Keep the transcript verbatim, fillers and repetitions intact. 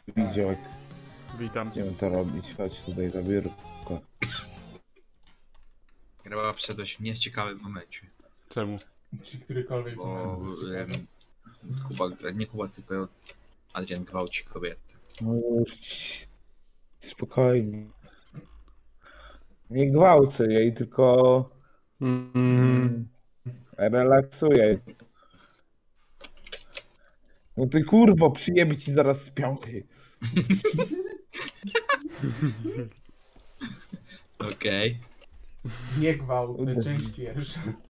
widziałeś. Witam. Będziemy to robić, chodź tutaj za biurko. Chyba wszedłeś w nieciekawym momencie, Czemu? Czy którykolwiek z bo nas em, Kuba, nie Kuba, tylko Adrian gwałci kobietę. No już spokojnie. Nie gwałcę jej, tylko Mm. relaksuję. No ty kurwo, przyjemnie ci zaraz z piąchy. Okej. nie gwałcę, część pierwsza.